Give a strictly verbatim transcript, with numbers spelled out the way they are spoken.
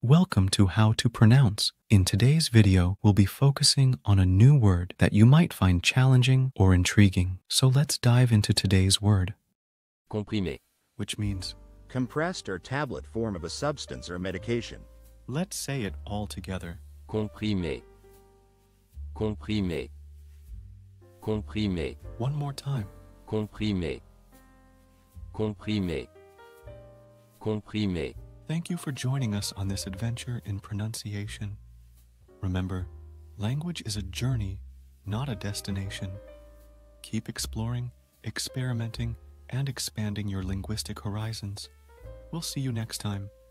Welcome to How to Pronounce. In today's video, we'll be focusing on a new word that you might find challenging or intriguing. So let's dive into today's word. Comprimé. Which means compressed or tablet form of a substance or medication. Let's say it all together. Comprimé. Comprimé. Comprimé. One more time. Comprimé. Comprimé. Comprimé. Thank you for joining us on this adventure in pronunciation. Remember, language is a journey, not a destination. Keep exploring, experimenting, and expanding your linguistic horizons. We'll see you next time.